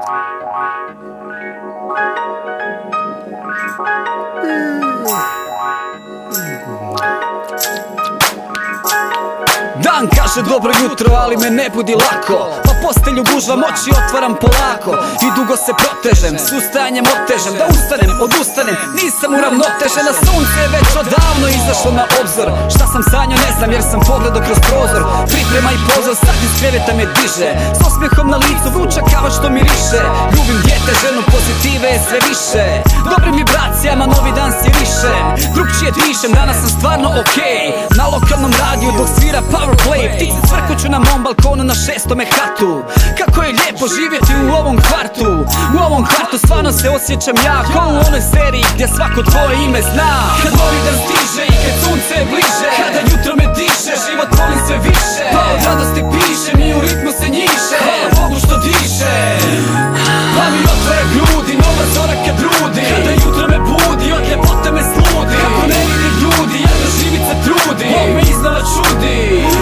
Dan kaže dobro jutro, ali me ne budi lako, pa postelju gužvam, oči otvaram polako i dugo se protežem, s ustajanjem otežem, da ustanem, odustanem, nisam uravnotežen, a sunce je već odavno izašlo na obzor. Šta sam sanjao ne znam jer sam pogledao kroz prozor, priprema i pozor, sad iz kreveta me diže, s osmijehom na licu, vruća kava što miriše, ljubim dijete, ženu, pozitive je sve više, dobri mi bracijama, novi dan si više, drugčije dišem, danas sam stvarno okej, na lokalnom radiju dok svira Power Play, ptice cvrkuću na mom balkonu na 6. hatu. Kako je lijepo živjeti u ovom kvartu, u ovom kvartu stvarno se osjećam ja, kao u onoj seriji gdje svako tvoje ime zna. Kad novi dan stiže i kad sunce je bliže, kada jutro me diše, život volim sve više, pa od radosti pišem i u ritmu se njiše, hvala Bogu što diše. Pa mi otvore grudi, nova zora kad rudi, kada jutro me budi, od ljepote me sludi, kako ne vidi ljudi, jedna živica trudi, Bog me iznova čudi.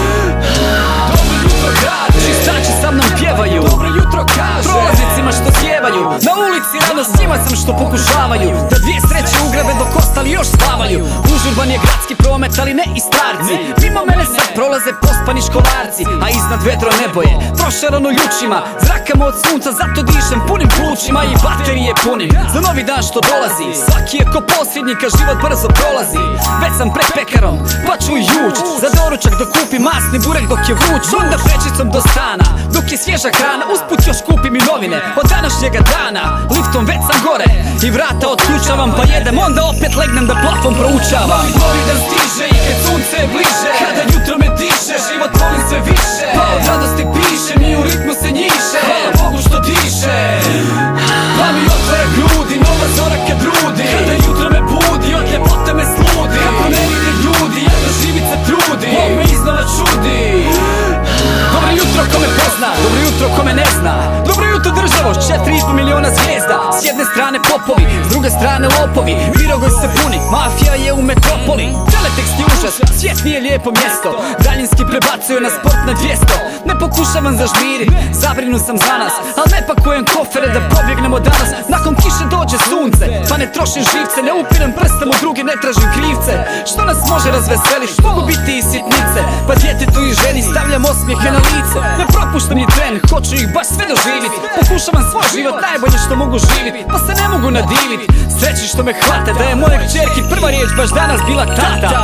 Dobro jutro grade, čistači sa mnom pjevaju, dobro jutro kaže prolaznicima što sjevaju, na ulici rado s njima sam što pokušavaju da dvije sreće ugrabe dok ostali još spavaju. Užurban je gradski promet, ali ne i starci, mimo mene sad prolaze pospani školarci, a iznad vedro nebo je prošarano ljučima, zrakama od sunca, zato dišem punim plućima i baterije punim za novi dan što dolazi. Svaki je ko posljednji kad život brzo prolazi, već sam pred pekarom pa ću juć za doručak dok kupim masni burek dok je vruć, onda prečicom do stana dok je svježa hrana, usput još kupim i novine od današnjega dana, liftom već sam gore i vrata otključavam pa jedem, onda opet legnem da plafon proučavam. Novi dan stiže i kad sunce je bliže, kada jutro me diše, život volim sve više, pa od radosti pišem i u ritmu se njiše, hvala Bogu što diše. Pa mi otvore grudi, nova zora kad rudi, kada jutro me budi, od ljepote me sludi, kako ne vidi ljudi, jedna živica trudi, Bog me iznova čudi. Dobro jutro ko me pozna, dobro jutro ko me ne zna, dobro jutro državo, 4,5 miliona zvijezda, s jedne strane popovi, s druge strane lopovi, Virogoj se puni, mafija je u metropoli, teletekst je užas, svijet nije lijepo mjesto, daljinski prebacuju na sport na 200, ne pokušavam zažmirit, zabrinu sam za nas, al ne pakujem kofere da pobjegnemo danas, nakon kiše dođe sunce, pa ne trošim živce, ne upirem prstom u druge, ne tražim krivce, što nas može razveseliti, mogu biti i sitnice, pa djetetu i ženi stavljam osmijehe na lice, ne propuštam ni tren, hoću ih baš sve doživit, pokušavam svoj život najbolje što mogu živit, pa se ne mogu nadivit, sreći što me hvata, da je moje kćerki prva riječ baš danas bila tata.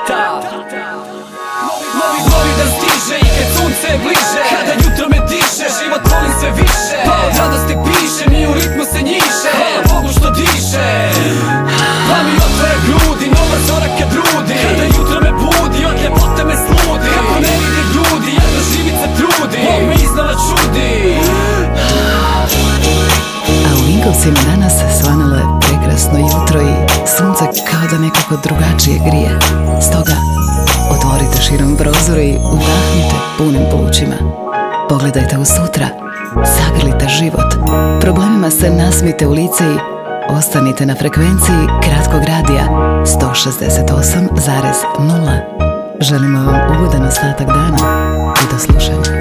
Novi dan stiže i kad sunce je bliže, kada jutro me diše, život volim sve više, pa od radosti pišem i u ritmu se njiše, hvala Bogu što diše. Pa mi otvore grudi, nova zora kad rudi, kada jutro me budi, od ljepote me sludi, kako ne vidi ljudi, jedna živica trudi, Bog me iznova čudi. A u Vinkovcima danas svanulo je prekrasno jutro i sunce kao da nekako drugačije grije. Stoga otvorite širom prozor i udahnite punim plućima. Pogledajte u sutra, zagrlite život, problemima se nasmijte u lice i ostanite na frekvenciji kratkog radija 168,0. Želimo vam ugodan ostatak dana i do slušanja.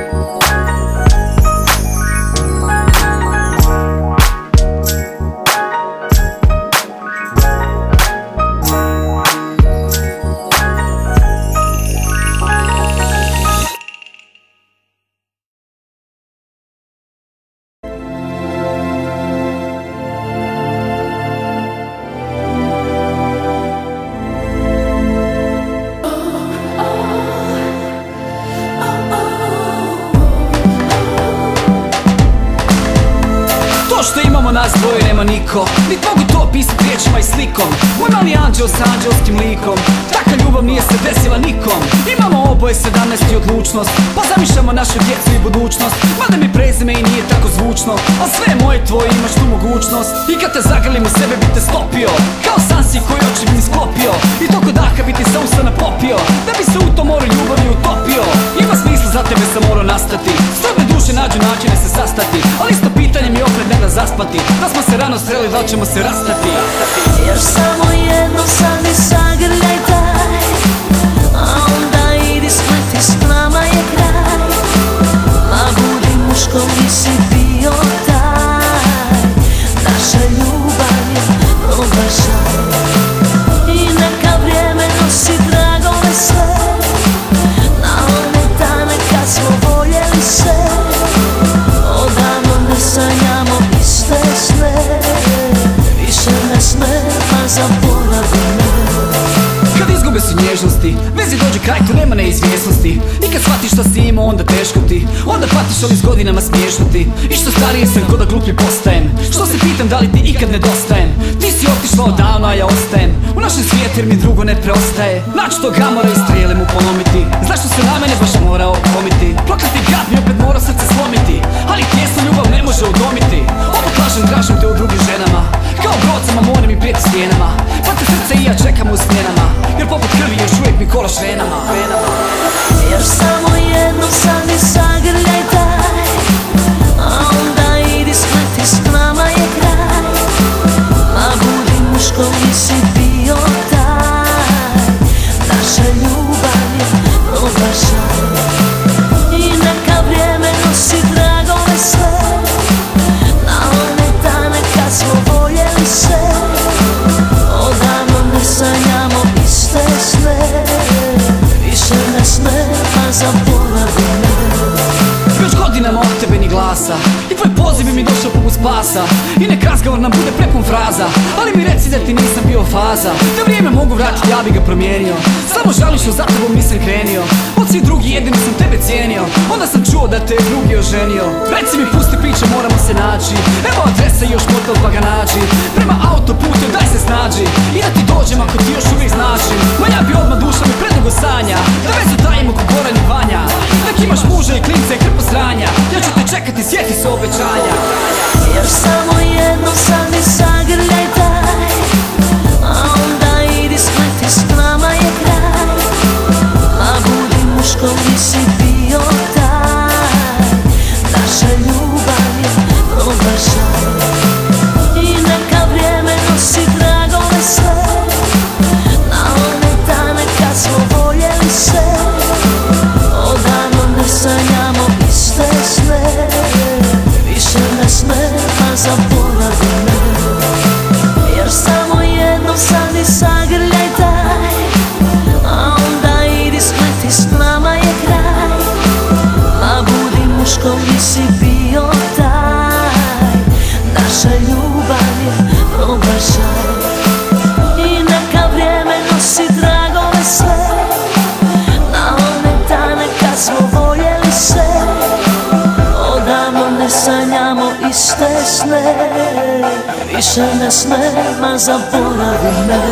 Što imamo nas dvoje nema niko, nit mogu to opisati riječima i slikom. Moj mali anđeo s anđelskim likom, takva ljubav nije se desila nikom. Imamo oboje 17 i odlučnost, pa zamišljamo našu djecu i budućnost. Mada mi prezime i nije tako zvučno, al sve je moje tvoje, imaš tu mogućnost. I kad te zagrlim u sebe bi te stopio, kao sansi koji oči bi mi sklopio, i toko daha bi ti sa usana popio, da bi se u tom moru ljubavi utopio. Ima smisla, za tebe sam morao nastati, svoje duše nađu načine se sastati, ali isto pitanje mi opet ne da zaspati, da smo se rano sreli, da li ćemo se rastati. Još samo jedno sad mi zagrljaj daj, a onda idi spleti, s nama je kraj. Ma budi muško, nisi bio taj. nježnosti. Vezi dođe kraj, tu nema neizvjesnosti. I kad shvatiš šta si imao, onda teško ti. Onda patiš, ali s godinama smiješno ti. I što stariji sam, ko da gluplji postajem. Što se pitam, da li ti ikad nedostajem? Ti si otišla odavno, a ja ostajem u našem svijetu jer mi drugo ne preostaje. Naći tog Gamora i strijele mu polomiti. Zašto se na mene baš morao komiti? Prokleti gad mi opet mora srce slomiti. Ali tijesnu ljubav ne može udomiti. Ovo kažem, tražim te u drugim ženama. Kao brocama more mi prijeti stijenama. Pa te srce i ja čekamo u smjenama. Jer poput krvi još uvijek mi kolaš venama. Još samo jednom sad mi zagrljaj daj, a onda idi skleti, s nama je kraj. Ma budi muško, nisi bio taj. Naša ljubav je probašaj i neka vrijeme nosi dragove sve. Na one dane kad smo voljeli se, odavno ne sanjamo iste sne. Više ne smema, zaboravi me. Još godinama od tebe ni glasa, i tvoj poziv mi došao poput spasa. I nek razgovor nam bude prepun fraza, ali mi reci da ti nisam bio faza. Da vrijeme mogu vratiti, ja bi ga promijenio. Samo žalim što za tobom nisam krenio. Od svih drugi jedini sam tebe cijenio. Onda sam čuo da te je drugi oženio. Reci mi, pusti priče, moramo se naći. Evo adresa i još motel pa ga nađi. Prema autoputu daj se snađi. I da ti dođem ako ti još uvijek značim. Ma ja bi odmah, duša mi predugo sanja. Da vezu tajimo ko Goran i Vanja. Nek imaš muža i klince i krpo sranja. Ja ću te čekati, sjeti se obećanja. Još samo jednom sad mi zagrljaj daj, a onda idi skleti, s nama je kraj. Ma budi muško, nisi bio taj. Naša ljubav je probašaj i neka vrijeme nosi dragove sve. Na one dane kad smo voljeli se, odavno ne sanjamo iste sne. Više ne smema, zaboravi me. Jer samo jednom sad mi zagrljaj daj, a onda idi skleti, s nama je kraj. Ma budi muško, nisi bio taj. Naša ljubav je probašaj i neka vrijeme nosi dragove sve. Na one dane kad smo voljeli se, odavno ne sanjamo iste sne. Više ne smema, zaboravi me.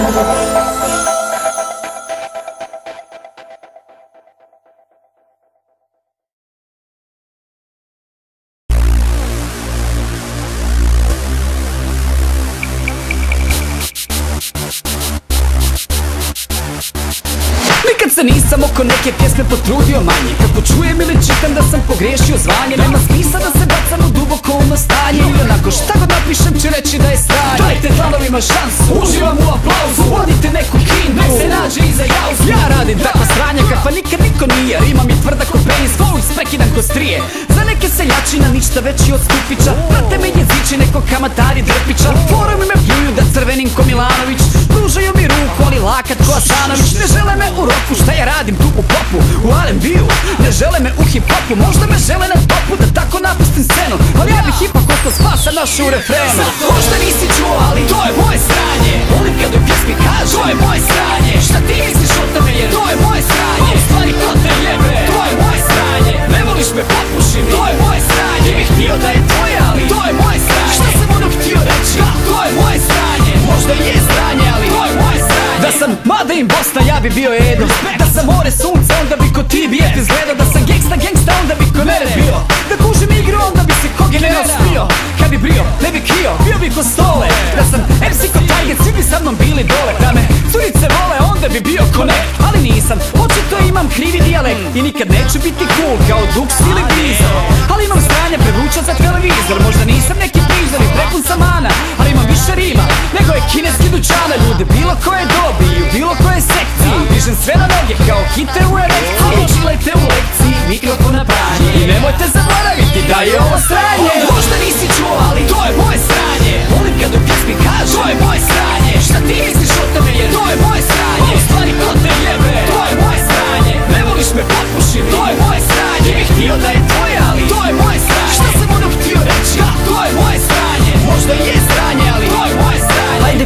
Nikad se nisam oko neke pjesme potrudio manje. Kad počujem ili čitam da sam pogriješio zvanje, nema smisla da se bacam u duboko umno stanje. I onako šta god napišem će reći da je stranje. Dajte dlanovima šansu, uživam u aplauzu. Vodite neku kindu, nek se nađe iza jauzu. Ja radim takva stranja kakva nikad niko nije. Rima mi tvrda ko penis, flow isprekidan ko strije. Za neke seljačina ništa veći od stupića. Prate me jeziči neko kamatari drpića. Forum me pljuju da crvenim ko Milanović. Pružaju mi ruku, ali lakat ko Asanović. Ne žele me u roku, šta ja radim tu u popu, u R&B-u. Ne žele me u hip-hopu, možda me žele na topu, da tako napustim scenu. Ali ja bih ipak oko spasa našu u refrenu. Možda nisi čuo, ali to je moje sranje. Volim kad u pjesmi kaže, to je moje sranje. Šta ti misliš o tome, jer to je moje sranje. U stvari ko te jebe, to je moje sranje. Ne voliš me, popuši mi, to je moje sranje. Bih htio da je tvoje, ali to je moje sranje. Šta sam ono htio reći, to je moje sranje. Možda je sranje, ali to je moje sranje. Da sam Mada im Bosna, ja bi bio Edo. Da sam more sunce, onda bi ko ti bijet izgledao. Da sam gangsta, onda bi ko mene bio. Da kužim igru, onda bi se ko general spio. Kad bi brio, ne bi krio, bio bi ko stole. Da sam MC ko Tiger, svi bi sa mnom bili dole. Da me curice vole, onda bi bio connect. Ali nisam, očito imam krivi dijalekt. I nikad neću biti cool kao Dux ili Bizar. Ali imam stranje prevuča za televizor. Možda nisam neki prizor i prepun samana, ali imam više rima nego je kineski dućana. Ljude bilo koje dobi i u bilo koje sekciji dižem sve na noge kao hite u erekciji. Učilajte u lekciji, mikrofon na pranje. I nemojte zaboraviti da je ovo sranje. Možda nisi čuo, ali to je moje sranje. Volim kad u pjesmi kaže, to je moje sranje. Šta ti misliš o tome, jer to je moje sranje. U stvari ko te jebe, to je moje sranje. Ne voliš me, popuši mi, to je moje sranje. Bih htio da je tvoje, ali to je moje sranje. Šta sam ono htio reći, to je moje sranje. Možda je sranje, ali to je moje sranje. Ajde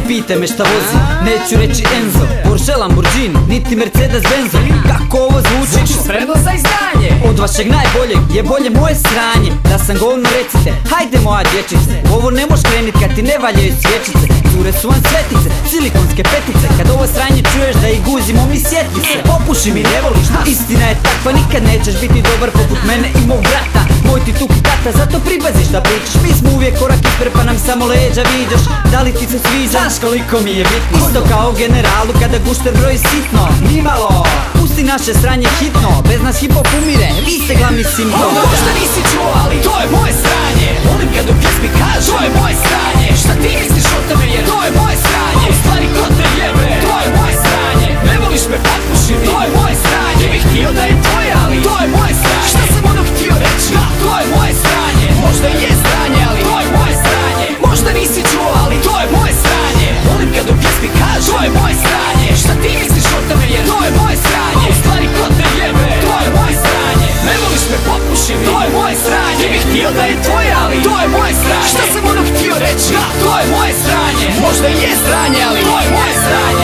pitaj me šta vozim, neću reći Enzo, Porsche, Lamborghini, niti Mercedes Benzo. Kako ovo zvuči? Spremno za izdanje. Od vašeg najboljeg je bolje moje sranje. Da sam govno recite, hajde moja dječice. Ovo ne moš krenit kad ti ne valjaju svječice. Cure su vam svetice, silikonske petice. Kad ovo sranje čuješ da ih guzimo mi sjeti se. Popuši mi, ne voliš, istina je takva. Nikad nećeš biti dobar poput mene i mog brata. Moj ti tuki tata, zato pribaziš da pričaš. Mi smo uvijek korak ispred pa nam samo leđa viđaš. Da li ti se sviđa? Znaš koliko mi je bitno. Isto kao generalu kada gušter broji sitno. Nimalo, pusti naše sranje hitno. Bez nas hip hop umire, vi ste glavni simptom. Možda nisi čuo, ali to je moje sranje. Volim kad u pjesmi kažu, to je moje sranje. Šta ti misliš o tome jer to je moje sranje. U stvari ko te jebe, to je moje sranje. Ne voliš me, potpuši mi, to je moje sranje. Bih htio da je tvoje, ali to je moje sranje. Šta sam ono htio reći, da, to je moje sranje. Možda i je sranje, ali to je moje sranje. Možda nisi čuo, ali to je moje sranje. Volim kad u pjesmi kažu, to je moje sranje. Šta ti misliš o tome jer to je moje sranje. U stvari ko te jebe, to je moje sranje. Ne voliš me, potpuši mi, to je moje sranje. Bih htio da je tvoje, ali to je moje sranje. Šta sam ono htio reći, da, to je moje sranje. Možda i je sranje, ali to je moje sranje.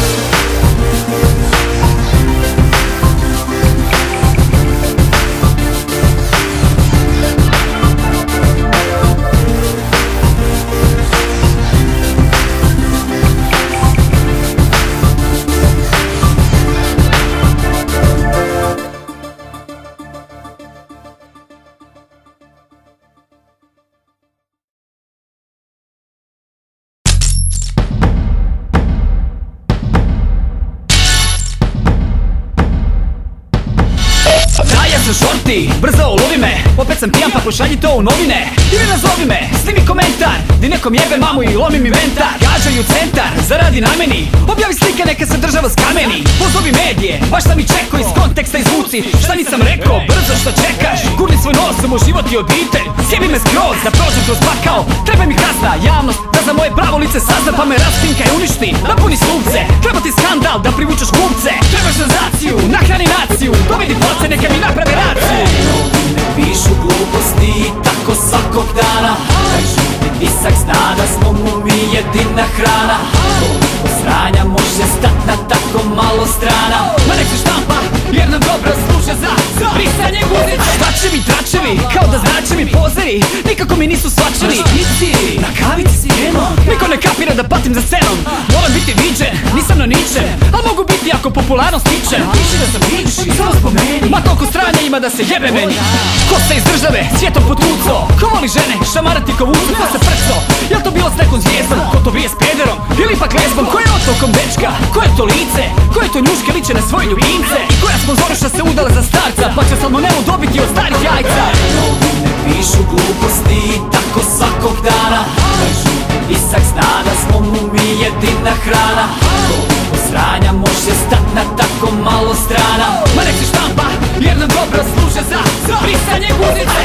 Šorti, brzo ulovi me, opet sam pijan pa pošalji to u novine. Ili nazovi me, snimi komentar, di nekom jebe mamu i lomi mi mentar. Gađaju centar, zaradi na meni, objavi slike neka se država skameni. Pozovi medije, baš sam i čekao iz konteksta izvuci. Šta nisam rekao, brzo što čekaš, gurni svoj nos u moj život i obitelj. Sjebi me skroz, da prođem kroz pakao, treba mi kazna, javnost, da za moje pravo lice sazna pa me rastinka i uništi. Napuni slupce, treba ti skandal da privučeš kupce. Trebaš senzaciju, nahrani naciju, dovedi porce neka mi naprave raciju. Novine pišu gluposti, tako svakog dana. Kažu mi pisak zna da smo mu mi jedina hrana. Koliko sranja može stat na tako malo strana. Ma nek se štampa, jer nam dobro služe za brisanje guzice. Štačevi, tračevi, kao da znače mi pozeri, nikako mi nisu svačeni. Nisi, na kavici si krenuo, niko ne kapira da patim za scenom. Moram biti viđen, nisam na ničem, al mogu biti ako popularnost stičem. Piši da sam bivši, samo spomeni, ma toliko stranja ima da se jebe meni. Ko se iz države, svijetom potuco, ko voli žene, šamarati ko vucu, ko se prco. Jel to bilo s nekom zvijezdom, ko to bije s pederom, ili ipak lesbom? Ko je otokom dečka, ko je to lice, ko je to njuške liče na svoje ljubimce? I koja sponzoriša se udala za starca, pa će salmonelu dobiti od starih jajca. Novine pišu gluposti, tako svakog dana. Kažu mi pisak zna da smo mu mi jedina hrana. Koliko sranja može stat na tako malo strana. Ma nek se štampa, jer nam dobro služe za brisanje guzice.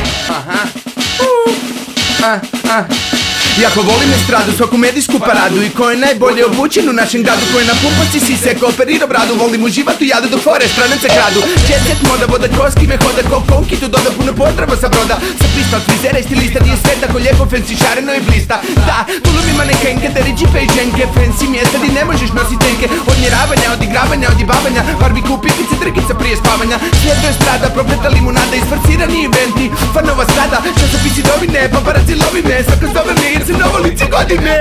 Jako volim estradu, svaku medijsku paradu. I ko je najbolje obučen u našem gradu, ko je na pumpaci sise, ko operira bradu. Volim uživat u jadu dok fore stranaca kradu. Jet moda, voda koski me hoda, ko konki tu doda puno potreba sa broda. Sa prista od frizera i stilista, nije sve tako lijepo, fancy, šareno i blista. Da, tu lumi manekenke, da ređi pejđenke, fancy mjesta di ne možeš nosit tenke. Odmjeravanja, odigravanja, odjebavanja, barbiku, pipice, trkica prije spavanja. Slijedo je strada, prokleta limunada, isfarcirani eventi, fanova strada, časopisi novine, paparaci lovi me, svaka zove me jer se novo lice godine.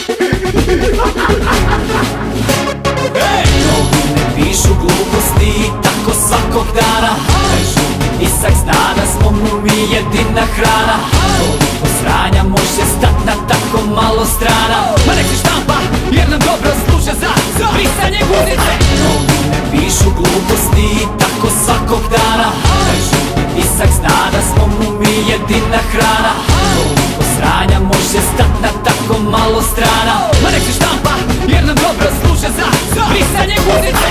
Novine pišu gluposti, tako svakog dana. Kažu mi pisak zna da smo mu mi jedina hrana. Koliko sranja može stat na tako malo strana. Ma nek se štampa, jer nam dobro služe za brisanje guzice. Novine pišu gluposti, tako svakog dana. Kažu mi pisak zna da smo mu mi jedina hrana. Koliko sranja može stat na tako malo strana. Ma nek se štampa, jer nam dobro služe za brisanje guzice.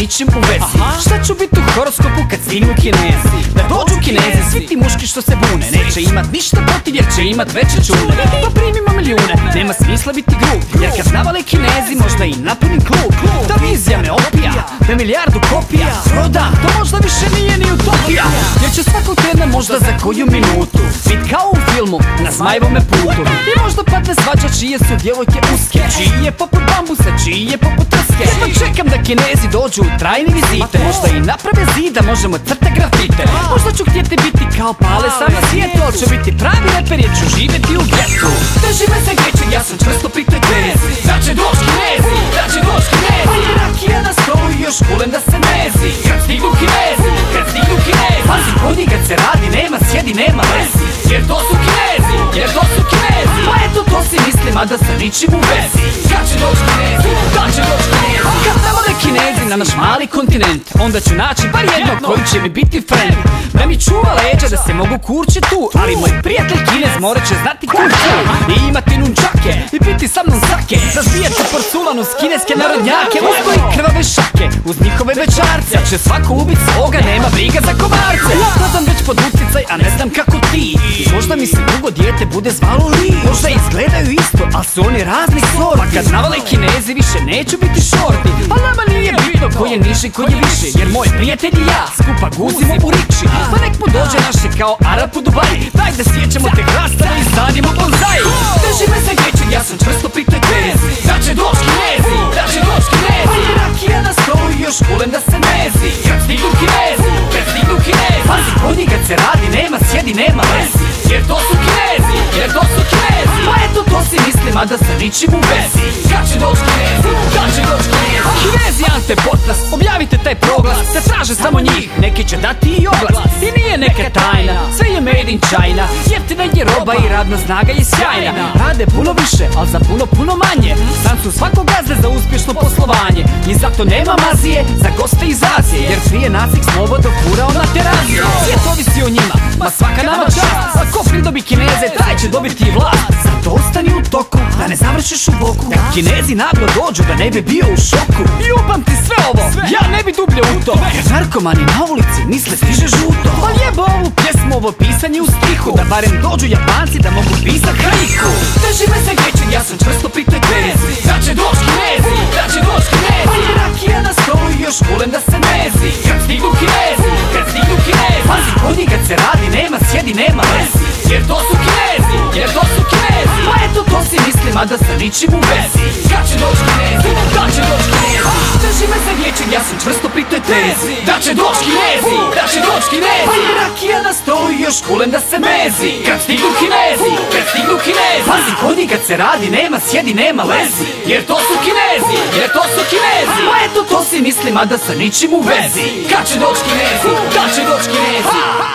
ničim u vezi. Šta ću biti u horoskopu kad stignu Kinezi? Da dođu Kinezi, svi ti muški što se bune, neće imat ništa protiv jer će imat veće čune. Pa primimo milijune, nema smisla biti grub, jer kad navale Kinezi možda i napunim klub. Da vizija me opija, da milijardu kopija prodam, to možda više nije ni utopija, jer će svakog tjedna možda za koju minutu bit kao u filmu na Zmajevome putu. I možda padne svađa čije su djevojke uske, čiji je poput bambusa, čiji je poput trske. Pa čekam da Kinezi dođu u trajne vizite, možda i naprave zid da možemo crta grafite. Možda ću htjeti biti kao Pale sam na svijetu, ali ću biti pravi reper jer ću živjeti u getu. Drži me za gečer, ja sam čvrsto pri toj tezi, da će doć Kinezi, da će doć Kinezi. Pa je rakija na stolu i još kulen da se mezi, kad stignu Kinezi, kad stignu Kinezi. Pazi kod njih kad se radi, nema sjedi, nema lezi, jer to su Kinezi, jer to su Kinezi. Pa eto to si mislim, a da sa ničim u vezi. Kad će doć Kinezi, kad će doć Kinezi. Kad navode Kinezi na naš mali kontinent, onda ću naći bar jednog koji će mi biti friend, da mi čuva leđa, da se mogu kurći tu. Ali moj prijatelj Kinez morat će znati kung fu i imati nunčake i biti sa mnom sake, razbijati porculan uz kineske narodnjake, uz koji krvave šake, uz njihove večarce. Će svako ubit svoga, nema briga za komarce. Ja gledam već pod utjecaj, a ne znam kako ti. Možda mi se drugo dijete bude zvalo Li. Možda izgledaju isto, al su oni raznih sorti. Pa kad navale Kinezi više neću biti šorti, a nama nije bitno ko je niži, ko je više, jer moj prijatelj i ja skupa guzimo u rikši. Pa nek mu dođe naše kao Arap u Dubaji, daj da sjećamo te hrastave i sadimo bonzai. Drži me za gečer, ja sam čvrsto pri toj tezi, da će doć Kinezi, da će doć Kinezi. Pa je rakija na stolu i još kulen da se mezi, kad stignu Kinezi, kad stignu Kinezi. Pazi kod njih kad se radi, nema sjedi, nema lezi, jer to su Kinezi, jer to su Kinezi. Pa eto to si mislim, a da sa ničim u vezi. Kad će doć Kinezi, kad će doć Kinezi. Kinezi Ante Botnas, objavite taj proglas, da traže samo njih, neki će dati i oglas. I nije neka tajna, sve je made in China, jeftina je roba i radna snaga je sjajna. Rade puno više, al za puno manje, san su svakog gazde za uspješno poslovanje. I zato nema mazije za goste iz Azije, jer prije nacik snova dofurao na terazije. Svijet ovisi o njima, ma svaka nama čast, a ko pridobi Kineze, taj će dobiti i vlast. Zato ostani u toku, da ne završiš u boku, kad Kinezi naglo dođu, da ne bi bio u šoku. I upamti sve ovo, ja ne bi dublje u to, jer narkomani na ulici misle stiže žuto. Pa jebo ovu pjesmu, ovo pisanje u stihu, da barem dođu Japanci da mogu pisat haiku. Drži me za gečer, ja sam čvrsto pri toj tezi, da će doć Kinezi, da će doć Kinezi. Pa je rakija na stolu i još kulen da se mezi, kad stignu Kinezi, kad stignu Kinezi. Pazi kod njih kad se radi, nema sjedi, nema lezi, jer to su Kinezi, jer to su Kinezi. Pa eto to si mislim, a da sa ničim u vezi. Kad će doć Kinezi, kad će doć Kinezi. Drži me za gečer, ja sam čvrsto pri toj tezi, da će doć Kinezi, da će doć Kinezi. Pa je rakija na stolu i još kulen da se mezi, kad stignu Kinezi, kad stignu Kinezi. Pazi kod njih kad se radi, nema sjedi, nema lezi, jer to su Kinezi, jer to su Kinezi. Pa eto to si mislim, a da sa ničim u vezi. Kad će doć Kinezi, kad će doć Kinezi.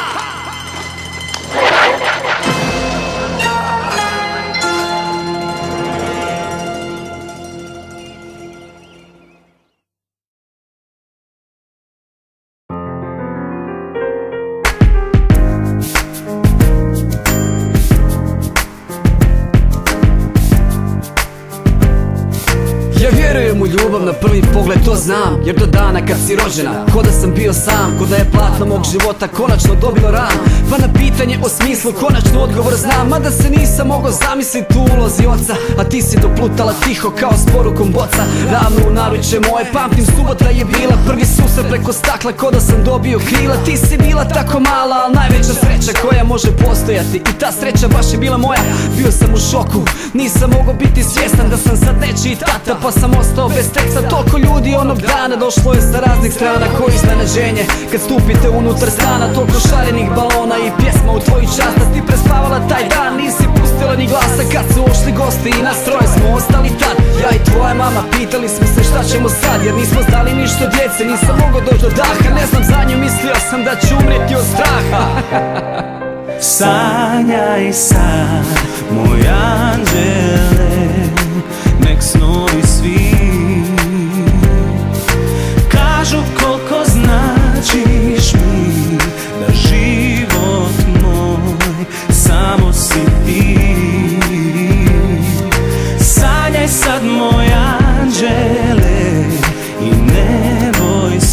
Ja vjerujem u ljubav na prvi pogled, to znam, jer do dana kad si rođena, ko da sam bio sam, ko da je platno mog života konačno dobilo ram. Pa na pitanje o smislu konačno odgovor znam, mada se nisam mogao zamisliti u ulozi oca, a ti si doplutala tiho kao s porukom boca. Ravno u naručje moje, pamtim subota je bila, prvi susret preko stakla ko da sam dobio krila. Ti si bila tako mala, al najveća sreća koja može postojati, i ta sreća baš je bila moja. Bio sam u šoku, nisam mogao biti svjestan da sam sad nečiji tata, pa sam ostao bez teksta. Toliko ljudi onog dana došlo je sa raznih strana, koje iznenađenje kad stupite unutar stana. Toliko šarenih balona i pjesma u tvoju čast, a ti prespavala taj dan, nisi pustila ni glasa. Kad su ošli gosti i nas troje smo ostali tad, ja i tvoja mama pitali smo se šta ćemo sad, jer nismo znali ništa od djece, nisam mogao doći do daha. Ne znam za nju, mislio sam da ću umrijeti od straha. Sanjaj sad, moj anđele, nek snovi svi kažu koliko značiš mi, da život moj samo si ti. Sanjaj sad, moj anđele, i ne boj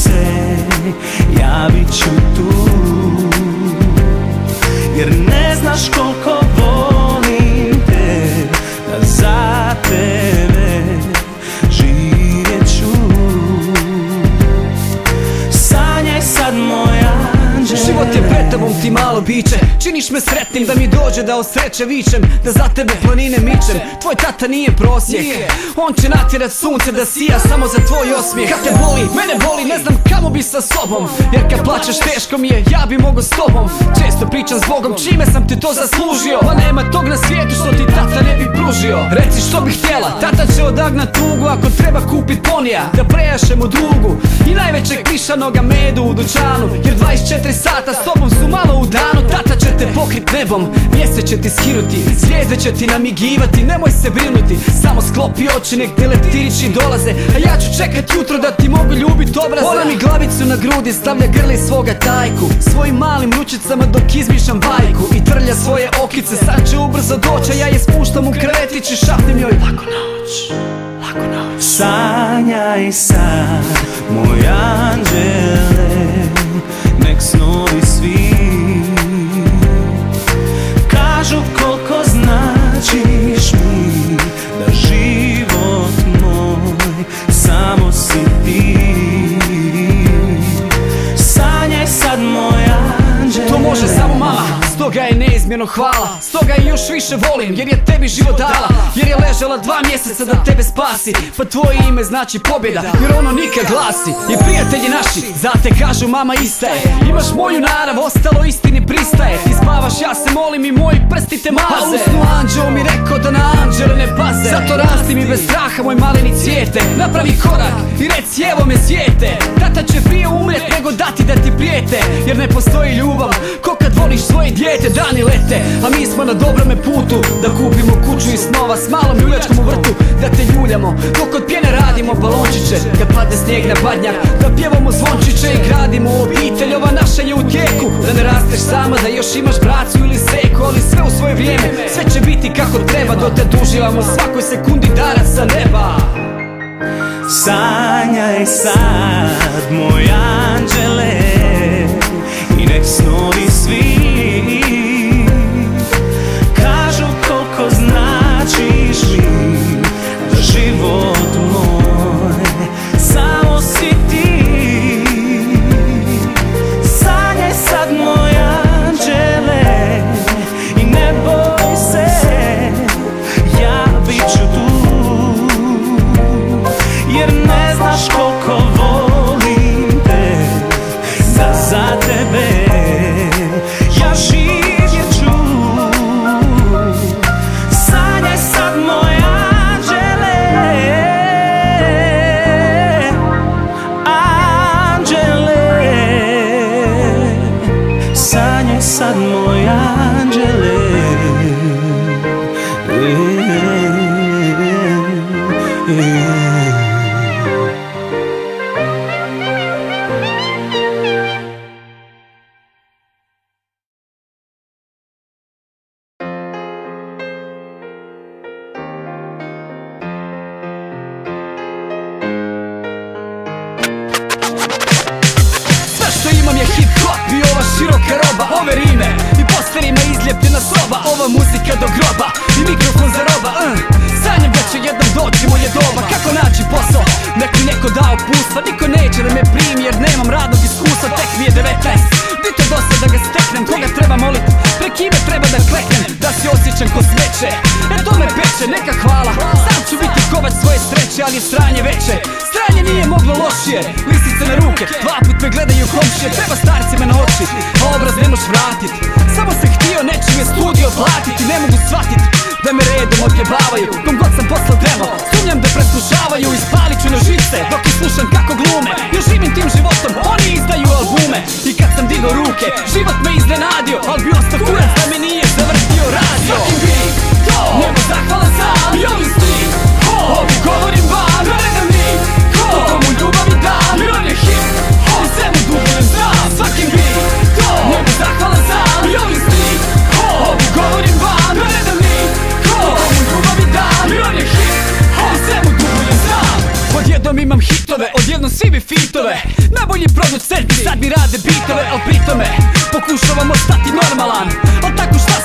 me sretnim, da mi dođe da od sreće vičem, da za tebe planine mičem. Tvoj tata nije prosjek, on će natjerat sunce da sija samo za tvoj osmijeh. Kad te boli, mene boli, ne znam kamo bi sa sobom, jer kad plačeš teško mi je, ja bi mogo s tobom. Često pričam s Bogom, čime sam ti to zaslužio, pa nema tog na svijetu što ti tata ne bi pružio. Reci što bi htjela, tata će odagnat tugu, ako treba kupit ponija, da prejašemo drugu i najvećeg pišanoga medu u dućanu, jer 24 sata s tobom su malo u danu. Tata će te pokrit nebom, mjesec će ti skinuti, zvijezde će ti namigivati, nemoj se brinuti, samo sklopi oči, nek te leptirići dolaze, a ja ću čekat jutro da ti mogu ljubit obraze. Ona mi glavicu na grudi, stavlja grli svoga tajku, svojim malim ručicama dok izmišljam bajku, i trlja svoje okice, sad će ubrzo doći, a ja je spuštam u krevetić i šapnem joj laku noć, laku noć. Sanjaj sad, moj anđele, nek snovi svi kažu koliko značiš mi, da život moj samo si ti. Sanjaj sad, moj anđele. To može samo mama, stoga je neizmjerno hvala, stoga je još više volim, jer je tebi život dala, jer je ležala 2 mjeseca da tebe spasi, pa tvoje ime znači pobjeda, jer ono nikad glasi. I prijatelji naši, za te kažu mama ista je, imaš moju narav, ostalo istini pristaje. Ti spavaš, ja se molim i moji prsti te maze, a u snu anđeo mi rekao da na anđele ne paze. Zato rasti mi bez straha, moj maleni cvijete, napravi korak i reci evo me svijete. Tata će prije umret nego dati da ti prijete, jer ne postoji ljubav ko kad voliš svoje dijete. Dani lete, a mi smo na dobrome putu, da kupimo kuću iz snova s malom ljuljačkom u vrtu, da te ljuljamo dok od pjene radimo balončiće, kad padne snijeg na badnjak da pjevamo zvončiće i gradimo obitelj. Ova naša je u tijeku, da ne rasteš sama, da još imaš bracu ili seku, ali sve u svoje vrijeme, sve će biti kako treba, do te uživamo svakoj sekundi dana sa neba. Sanjaj sad, moj anđele, i nek snovi svi kažu koliko značiš mi, da život moj samo si ti. Sanjaj sad, moj anđele, i ne boj se, ja bit ću tu, jer ne znaš koliko volim te, da za tebe ja živjet ću. Sanjaj sad, moj anđele, anđele, sanjaj sad, moj anđele. Široka roba, ove rime i posterima izljepljena soba, ova muzika do groba i mikrofon za roba. Sanjam da će jednom doći moje doba, kako naći posao, nek mi neko da upustva, niko neće da me primi jer nemam radnog iskustva, tek mi je 19. Di to dosta da ga steknem, koga treba molit, pre kime treba da kleknem, da se osjećam ko smeće, to me peče, neka hvala, sam ću biti kovač svoje sreće, ali je stranje veće. Stranje nije moglo lošije, lisice na ruke, 2 put me gledaju komšije, treba starcima na oči, a obraz ne moš vratit. Samo se htio nečime studio platiti, ne mogu shvatit da me redom odjebavaju, kom god sam poslao demo, sumnjam da preslušavaju, ispalit ću na žice dok ih slušam kako glume. Još živim tim životom, oni izdaju albume, i kad sam digao ruke, život me iznenadio, al bi ostao kurac da me nije zavrtio radio. Fucking beat, to, njemu zahvala sam, i ovi stik, ovi govorim vam, gledam mi, ko mu ljubavi dam, jer on je hit, i sve mu dugujem znam. Fucking beat, to, njemu zahvala sam, i ovi stik, ovi govorim vam, gledam mi, ko mu ljubavi dam, jer on je hit, i sve mu dugujem znam. Odjednom imam hitove, odjednom svi bi fitove, najbolji producenti sad mi rade bitove, al pri tome pokušavam ostati normalan, al tako šta se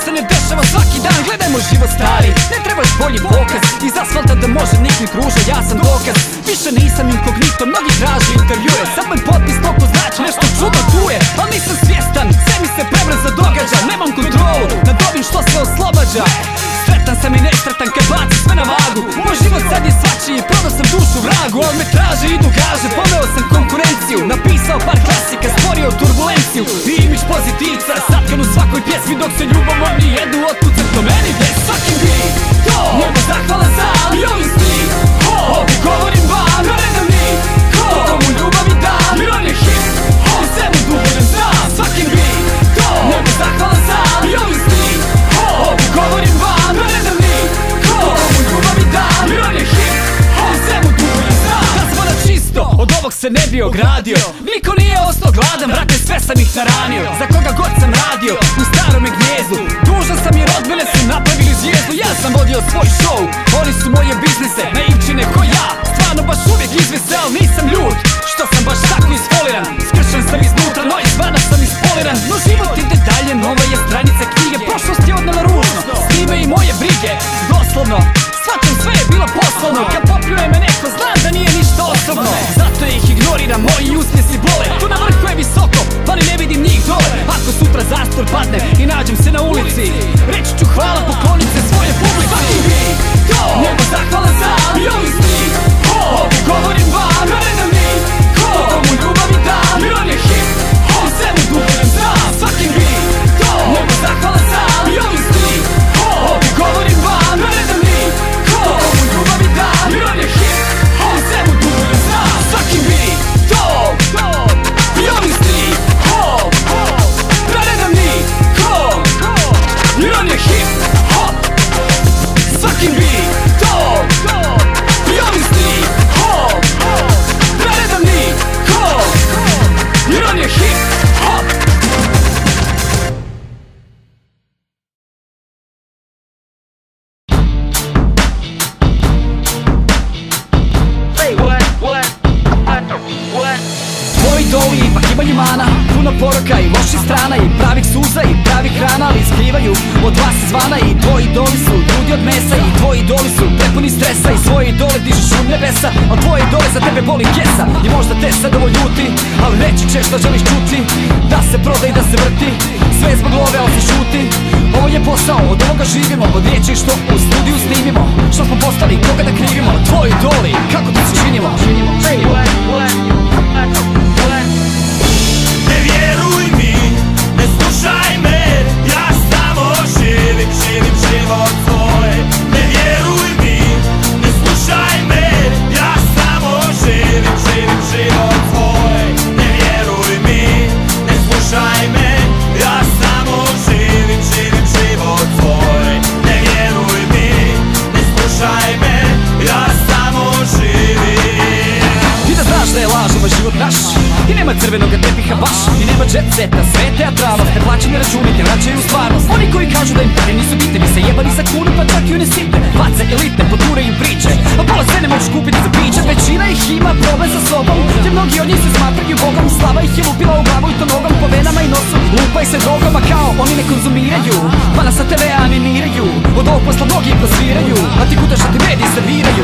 se ne dešava svaki dan, gledajmo život stari. Ne trebaš bolji pokaz iz asfalta da može nik mi pruža, ja sam dokaz. Više nisam inkognito, mnogi traže intervjue. Sad moj potpis toliko znači, nešto čudno tu je. Al nisam svjestan, sve mi se prebrzo događa. Nemam kontrolu nad ovim što se oslobađa. Sretan sam i nesretan kad baci sve na vagu. Moj život sad je svačiji, prodao sam dušu vragu. Al me traže, idu gaže, pomeo sam konkurenciju. Napisao par klasika, stvorio turbulenciju. I imić pozitivca, satkan u svakoj pjesmi. Dok se ljubav oni jedu, otpucat to meni gde svaki beat. Njemu zahvala sam i ovim snim. Ovdje govorim vam, no ne da mi komu ljubavi dam, jer on je hit. On sve mu dugo ne znam, svaki beat. Njemu zahvala sam i ovim snim. Ovdje govorim vam, no ne da mi komu ljubavi dam, jer on je hit. On sve mu dugo ne znam. Da smo na čisto, od ovog se ne bi ogradio. Niko nije ostao gladan, brate, sve sam ih naranio. Za koga god sam radio, u starome gnjezdu. Dužan sam jer od mene su napravili zvijezdu. Ja sam vodio svoj show, oni su moje biznise. Naivčine ko ja, stvarno baš uvijek izvise. Al nisam ljud, što sam baš tako isfoliran. Skršen sam iznutra, no izvana sam ispoliran. No život ide dalje, nova je stranica knjige. Prošlost je odnela ružno, s time i moje brige. Doslovno, shvaćam sve je bilo poslovno. Kad popljuje me neko, znam da nije ništa osobno. Zato ih ignoriram, moji uspjesi bole. Tu na vrhu je visoko, pa ni ne vidim njih dole. Ako sutra zastor padne i nađem se na ulici, reći ću hvala, poklonit se svoje publici. Njemu zahvala sam i ovim snim. Ovdje govorim vam, no ne da mi komu ljubavi dam, jer on je hit. On sve mu dugo ne znam, svaki beat. Njemu zahvala sam i ovim snim. Ovdje govorim vam, no ne da mi komu ljubavi dam, jer on je hit. On sve mu dugo ne znam, svaki beat. I ovim snim. No ne da mi jer on je hit. Svaki beat. I ovim snim. No ne da mi jer on je hit. Tvoji idoli ipak imaju mana, puno poroka i loših strana, i pravih suza i pravih rana, ali skrivaju od vas izvana. I tvoji idoli su ljudi od mesa, i tvoji idoli su prepuni stresa, i svoje idole dižeš u nebesa. Al tvoje idole za tebe boli kesa, i možda te sad ovo ljuti, ali reći ćeš da želiš čuti, da se proda i da se vrti, sve zbog love, ali se šuti. Ovo je posao, od ovoga živimo, od riječi što u studiju snimimo. Što smo postali, koga da krivimo, tvoji idoli, kako to se činimo. Ne vjeruj mi, ne slušaj me, ja samo živim život svoj. Ne vjeruj mi, ne slušaj me, ja samo živim život svoj. Ne vjeruj mi, ne slušaj me, ja samo živim život svoj. Ne vjeruj mi, ne slušaj me, ja samo živim. I da znaš da je laž ovaj život naš, i nema crvenoga tepiha baš, i nema jet seta, sve teatralnost, ne plaćeni računi te vraćaju stvarnost. Oni koji kažu da im pare nisu bitne, mi se jebali za kunu pa čak i one sitne. Face elitne, poturaju priče, a pola sve ne možeš kupiti za piće. Većina ih ima problem sa sobom, te mnogi od njih se smatraju bogom. Slava ih je lupila u glavu i to nogom po venama i nosu. Lupa ih se drogama kao oni ne konzumiraju, pa nas sa TV animiraju. Od ovog posla mnogi plasiraju, a ti kudaš da ti mediji serviraju.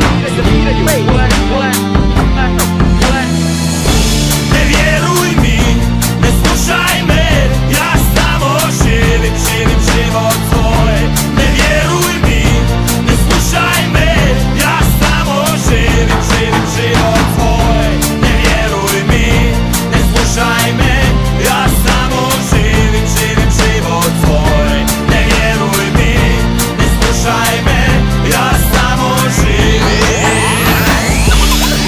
Ne vjeruj mi, ne slušaj me, ja samo živim život svoj. Ne vjeruj mi, ne slušaj me, ja samo živim život svoj. Ne vjeruj mi, ne slušaj me, ja samo živim život svoj. Ne vjeruj mi, ne slušaj me, ja samo živim.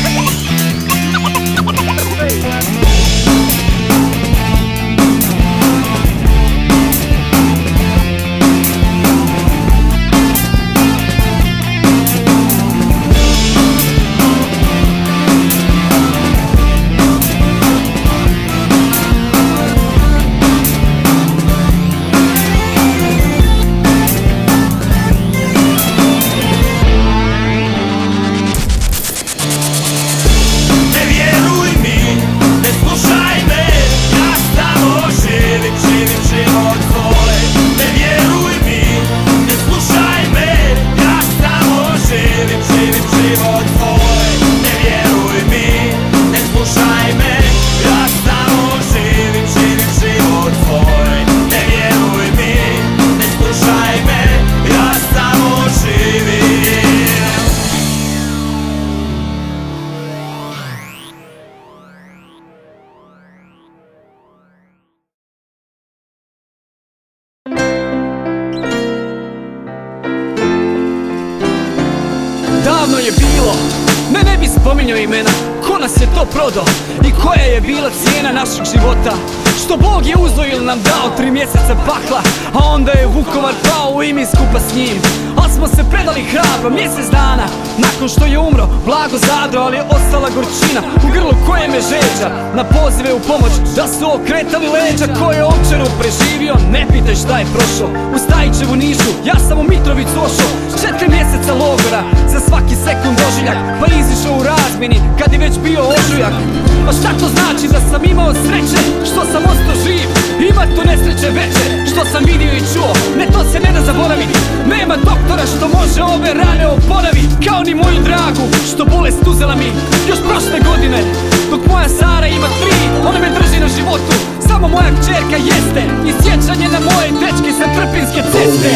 davno je bilo, ne bi spominjao imena, ko nas je to prodao i koja je bila cijena našeg života. Što Bog je uzeo ili nam dao 3 mjeseca pakla, a onda je Vukovar pao u imi skupa s njim. Al smo se predali hrabro mjesec dana nakon što je umro blago Zadro, ali je ostala gorčina u grlu koje me žeđa. Na pozive u pomoć da su okretali leđa, ko je Ovčaru preživio ne pitaj šta je prošao. U Stajićevu Nišu, ja sam u Mitrovicu ošao, 4 mjeseca logora za svaki sekund doživljak, pa izišao u razmjeni kad je već bio ožujak. Pa šta to znači da sam imao sreće što sam ostao živ, ima to nesreće veće što sam vidio i čuo, ne to se ne da zaboraviti. Nema doktora što može ove rane oporaviti, kao ni moju dragu što bolest uzela mi još prošle godine. Dok moja Sara ima 3, ona me drži na životu, samo moja kćerka jeste i sjećanje na moje dečke sa Trpinske ceste.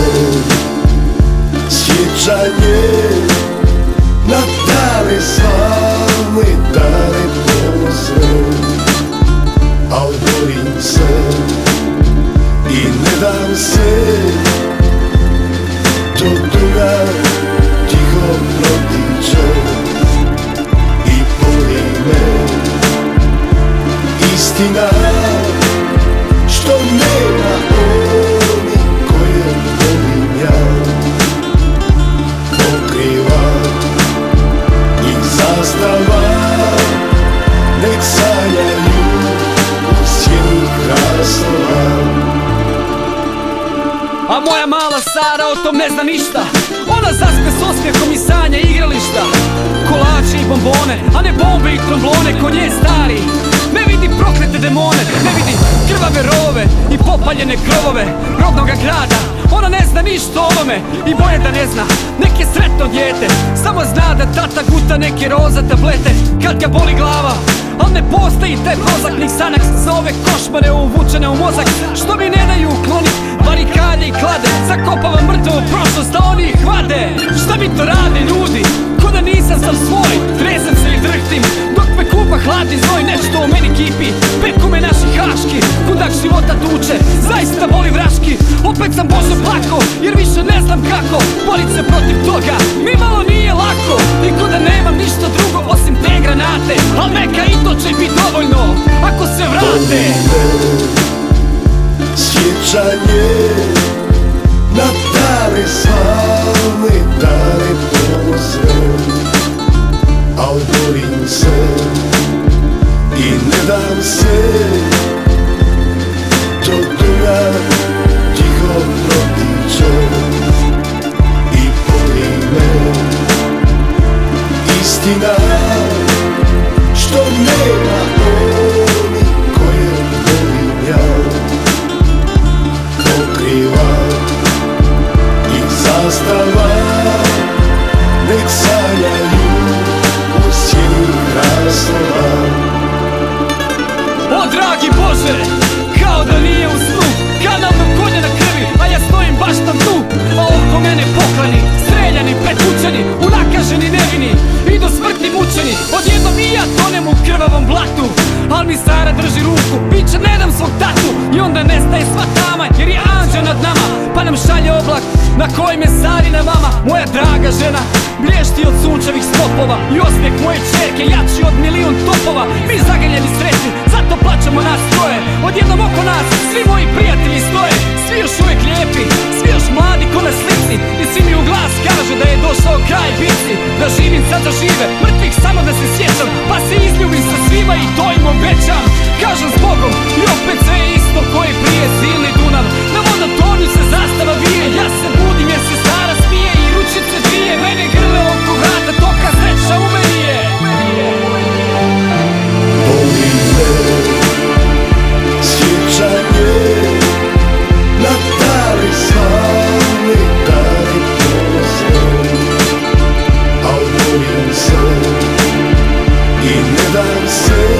Sjećanje na dane slavne, dane pozne, al borim se i ne dam se, to duga tiho protiče i boli me istina što nema oni koje volim ja. Pokriva i zastava nek sanjaju u sjeni krasova. A moja mala Sara o tom ne zna ništa, ona zaspe s osmijehom i sanja igrališta, kolače i bombone, a ne bombe i tromblone ko nje stari. Ne vidi proklete demone, ne vidi krvave rovove i popaljene krovove rodnoga grada. Ona ne zna ništa o ovome i boje da ne zna, nek je sretno dijete, samo zna da tata guta neke roza tablete kad ga boli glava. Al ne postoji taj prozaknik sanak za ove košmare uvučene u mozak, što mi ne daju uklonit barikade i klade. Zakopava mrtvu prošlost da oni ih vade. Šta mi to rade ljudi, ko da nisam sam svoj, trezem se i drhtim dok me kupa hladni znoj, nešto u meni kipi. Peku me naši haški, kudak života tuče, zaista boli vraški. Opet sam božo plako, jer više ne znam kako borit se protiv toga, mi malo nije lako. I ko da nemam ništa drugo osim te granate, al neka i to će biti dovoljno ako se vrate. Sjećanje na dane slavne, dane pozne, al borim se i ne dam se, to duga tiho protiče i boli me istina što nema oni koje volim ja. Pokriva i zastava nek sanjaju u sjeni krasova. O dragi Bože, kao da nije u snu, kanalno konje na krvi, a ja stojim baš tam tu. A oko mene poklani, streljani, pretučeni, unakaženi nevini i do smrti mučeni. Odjednom i ja tonem u krvavom blatu, al mi Sara drži ruku, piće ne dam svog tatu. I onda nestaje sva tama jer je anđeo nad nama, pa nam šalje oblak na kojem je Sarina mama. Moja draga žena blješti od sunčevih stopova i osmijeh moje čerke jači od milijun topova. Mi zagaljeni sretni, zato plaćamo nas troje. Odjednom oko nas svi moji prijatelji stoje, svi još uvijek lijepi, svi još mladi ko na slici. I svi mi u glas kažu da je došao kraj bitci, da živim sad za žive, mrtvih samo da se sjećam, pa se izljubim sa svima i to im obećam. Kažem s Bogom i opet sve je isto koji prije, silni Dunav, na vodotonu se zastava vije. Ja se budim jer se Sara smije i ručice dvije, mene grle oko vrata, toka sreća u meni je. Boli me sjećanje na dane slavne, dane pozne, al borim se i ne dam se,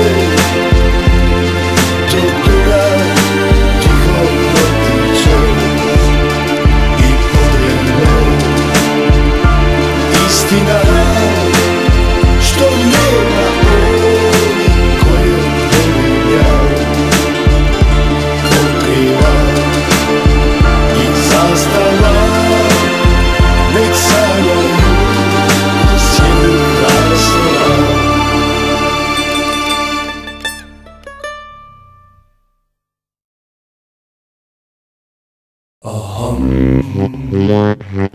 to duga tiho protiče i boli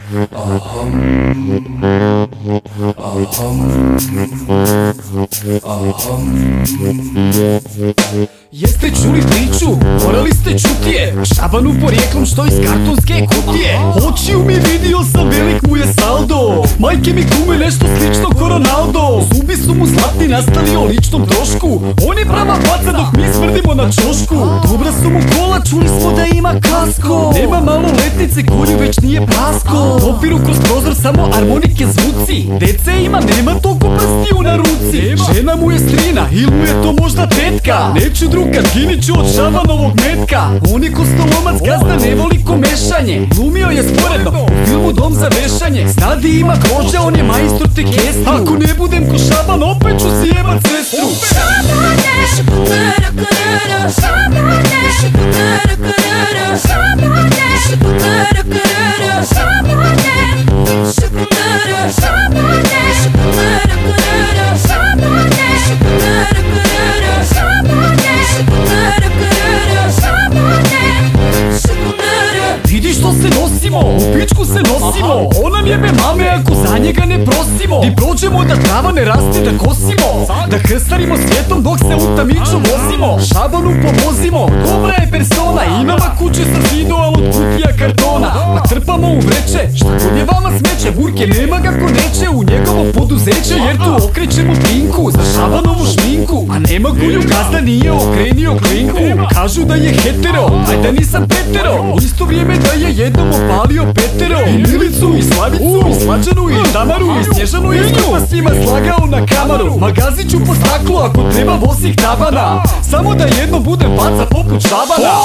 Jeste čuli priču, morali ste čuti je, Šabanu porijeklom što iz kartonske kutije. Očiju mi vidio sam, velik mu je saldo, majke mi kume nešto slično ko Ronaldo. Zubi su mu zlatni, nastali o ličnom trošku, on je prava faca dok mi smrdimo na čošku. Dobra su mu kola, čuli smo da ima kasko, nema malo letnice, kolju već nije prasko. Opiru kroz prozor samo harmonike zvuci, dece ima, nema toliko prstiju na ruci. Žena mu je strina, ili mu je to možda tetka, neću drugar, ginit ću od Šabanovog metka. On je ko stolomac, gazda ne voli ko mešanje, glumio je sporedno u filmu Dom za vešanje. Snadi ima grožđa, on je majstor te kestru, ako ne budem ko Šaban opet ću si jebat sestru. Vidi što se nosimo, u pičku se nosimo, on nam jebe mame ako za njega ne prosimo. I prođemo da trava ne raste da kosimo, da krstarimo svijetom dok se u tamiču vozimo. Šabanu pomozimo, dobra je persona, imama kuće sa zidom od kutija kartona. Pa trpamo u vreće, šta god je vama smeće, burke nema ga ko neće u njegovo poduzeće. Jer tu okrećemo pinku za Šabanovu šminku, a nema koju gazda nije okrenio klinku. Kažu da je hetero, ajde nisam petero, u isto vrijeme da je jednom opalio petero. I Milicu, i Slavicu, i Slađanu, i Tamaru, i Snježanu, i skupa s njima slagao na kamaru. Magazit ću po staklu ako treba vosih tabana, samo da jedno budem faca poput Šabana.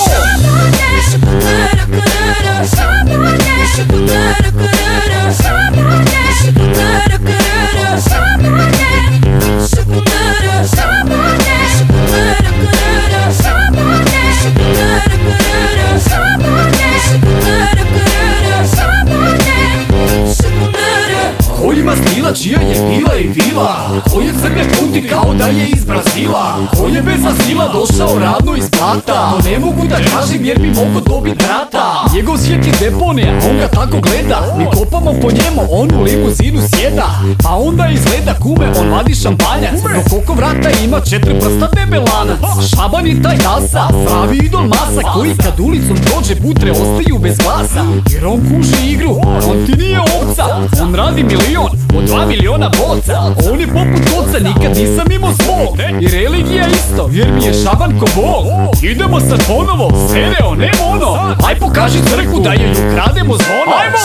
Ko ima stila čija je bila i vila, ko je crne puti kao da je iz Brazila, ko je bez azila došao ravno iz Blata. To ne mogu da kažem jer bi mogo dobit brata. Njegov svijet je deponija, on ga tako gleda, mi kopamo po njemu, on u limuzinu sjeda. Pa onda izgleda kume, on vadi šampanjac, no koliko vrata ima, 4 prsta debelanac. Šaban je taj dasa, pravi idol masa, koji kad ulicom prođe butre ostaju bez glasa. Jer on kuži igru, on ti nije ovca, on radi milion od 2 miliona boca. On je poput oca, nikad nisam imao svog, i religija isto, jer mi je Šaban ko Bog. Idemo sad ponovo, stereo, ne mono, aj pokaži crkvu da je ukrademo zvono. Ajmo!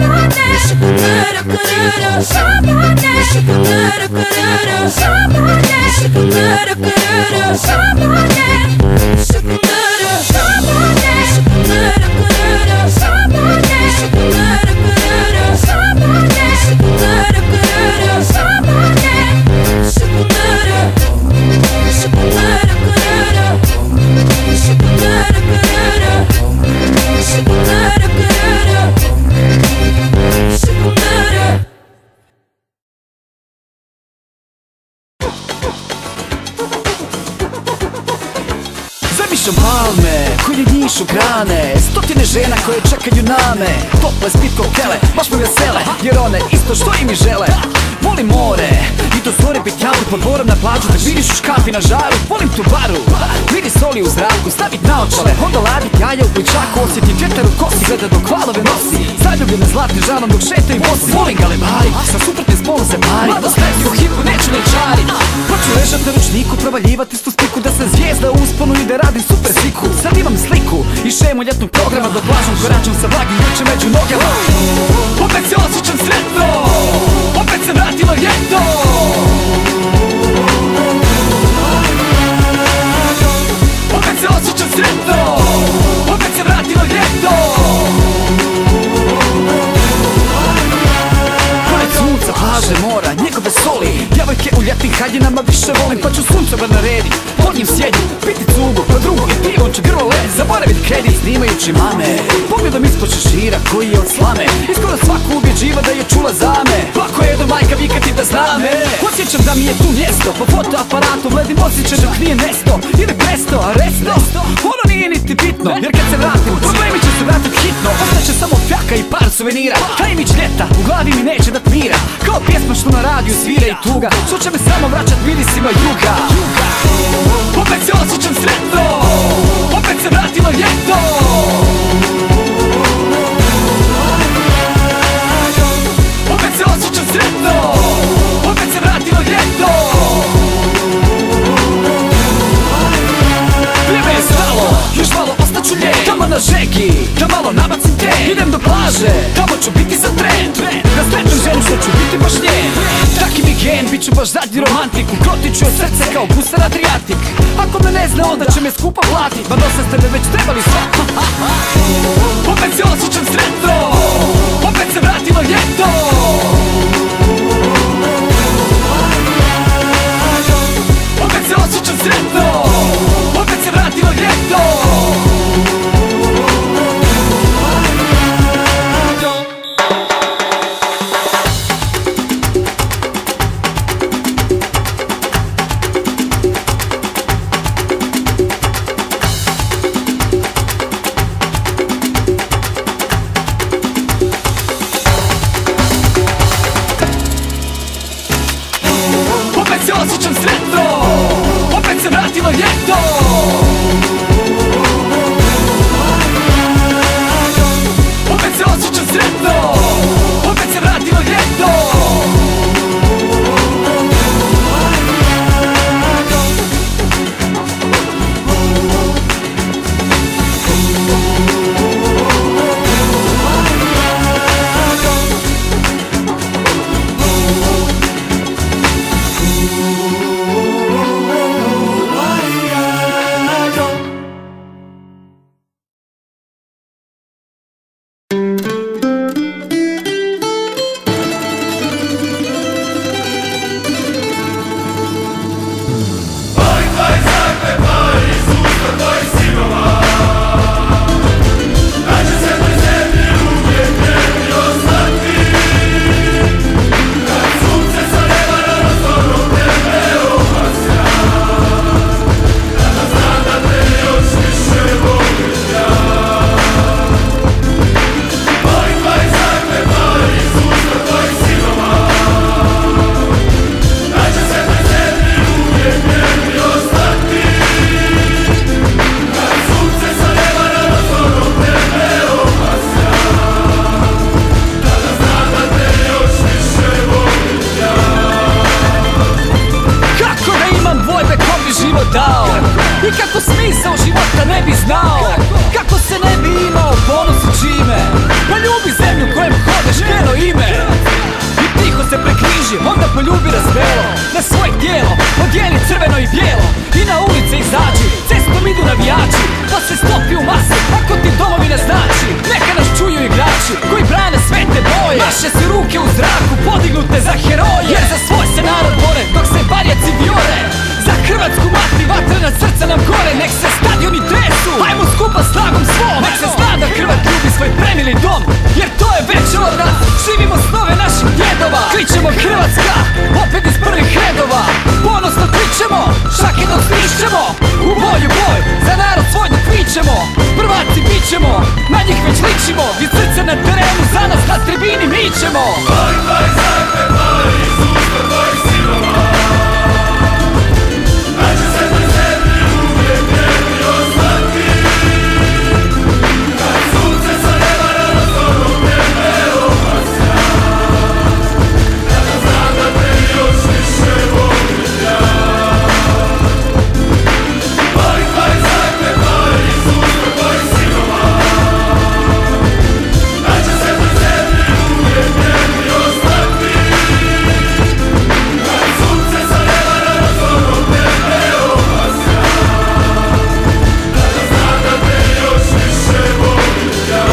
Zamišljam palme koje njišu grane, stotine žena koje čekaju na me, tople spitko kele, baš me vesele, jer one isto što i mi žele. Volim more i to zore petljadu pod dvorom na plažu, da vidiš u škafi na žaru. Volim tu baru, vidi soli u zraku, stavit naočale, onda ladit jaja u pličaku, osjetit vjetar u kosi, gleda dok hvalove nosi, zaljubljene zlatnim žanom dok šetaju bosi. Volim galebari, sa suprotnim spolom se pari, mladost leti u hipu, neću ne čarit. Hoću ležat na ručniku, provaljivati istu spiku, da se zvijezda u usponu i da radim super sliku. Sad imam sliku i šemu ljetnog programa, dok lažom koračom sa blagim juče među nogama. Opet se osjećam sretno, opet se vratilo ljeto. Opet se osjećam sretno, opet se vratilo ljeto. Pored sunca, plaže, mora, njegove soli, djevojke u ljetnim haljinama više volim, pa ću suncova naredit. Pod njim sjedim, piti cugu, pa drugo i pivo ću grlo led. Za Zaboravit kredit snimajući mame, pogledom ispod šešira koji je od slame. I skoro svaku ubjeđiva da je čula za me. Lako je do majka vikati da zna me. Osjećam da mi je tu mjesto, po fotoaparatu gledim osjećaj dok nije nesto. Ide presto, a resto, ono nije niti bitno. Jer kad se vratim, problemi će se vratit hitno. Ostaće samo fjaka i par suvenira. Taj imić ljeta u glavi mi neće dat mira. Kao pjesma što na radiju svira i tuga, što će me samo vraćat mirisima juga. Opet se osjećam sretno, opet se vratilo ljeto. Opet se osjećam sretno, opet se vratilo ljeto. Vrijeme je stalo, još malo ostaću ljet. Tamo na žegi, da malo nabacim te. Idem do plaže, tamo ću biti za tren. Da sretnem ženu što ću biti baš njen. Taki mi gen, bit ću baš zadnji romantik. Ukrotit ću joj srce kao gusar Adriatik. Ako me ne zna onda će me skupa platit. Ma dosta ste me već trebali sva. Opet se osjećam sretno, opet se vratilo ljeto. Opet se osjećam sretno, opet se vratilo ljeto. I kako smisao života ne bi znao, kako se ne bi imao ponosi čime. Poljubi zemlju kojem hodeš, njeno ime. I tiho se prekriži, onda poljubi razvelo. Na svoje tijelo, odjeli crveno i bijelo. I na ulice izađi, cestom idu navijači. Pa se stopi u mase, ako ti domovina znači. Neka nas čuju igrači, koji brane sve te boje. Naše su ruke u zraku, podignute za heroje. Jer za svoj se narod bore, dok se barjaci vijore. Za Hrvatsku mati, vatrena srca nam gore. Nek se stadioni tresu, hajmo skupa snagom svom. Nek se zna da Hrvat ljubi svoj premili dom. Jer to je već od nas, živimo snove naših djedova. Kličemo Hrvatska, opet iz prvih redova. Ponosno kličemo, šake dok stišćemo. U boj, za narod svoj dok vičemo. Prvaci bit ćemo, na njih već ličimo. Iz srca na terenu, za nas na tribini mićemo. Boj, boj, zakle, boj, iz usta tvojih sinova. Nađe se na zemlji uvijek vjerni ostati. Kad sunce sa neba na razorom tebe opasja. Kada znam da te još više volim ja. Boj, boj, zakle, boj, iz usta tvojih sinova. Nađe se na zemlji uvijek vjerni ostati. Kad sunce sa neba na razorom tebe opasja. Kada znam da te još više volim ja.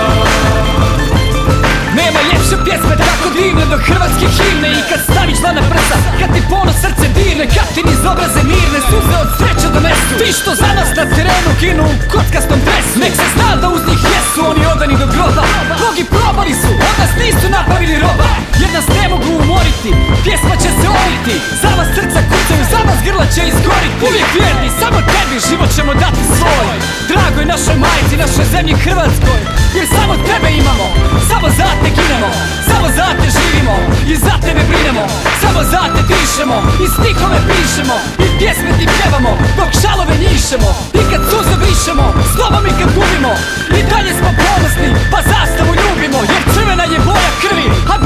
Nema ljepše pjesme tako divne do hrvatske himne. I kad staviš dlan na prsa, kad ti ponos srce dirne, kad ti niz obraze mirne, suze od sreće donesu. Ti što za nas na terenu ginu u kockastom dresu. Nek se zna da uz njih jesu oni odani do groba. Mnogi probali su, od nas nisu napravili roba. Jer nas ne mogu umoriti, pjesma će se oliti. Za vas srca kucaju, za vas grla će izgoriti. Uvijek vjerni, samo tebi život ćemo dati svoj. Drago je našoj majci, našoj zemlji Hrvatskoj. Jer samo tebe imamo, samo za te ginemo, samo za te živimo i za tebe brinemo. Samo za te dišemo i stihove pišemo i pjesme ti pjevamo dok šalove njišemo. I kad suze brišemo, slovom i kad gubimo, i dalje smo ponosni pa zastavu ljubimo. Jer crvena je boja krvi, a